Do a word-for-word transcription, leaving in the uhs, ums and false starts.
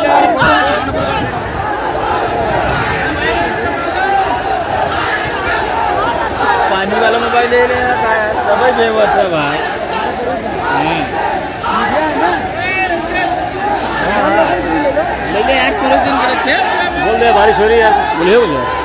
पानी वाला मोबाइल ले ले तब बेवस है भाई। ले ले यार पूरे दिन कर अच्छे बोल दे बारिश हो रही है यार बोले बोले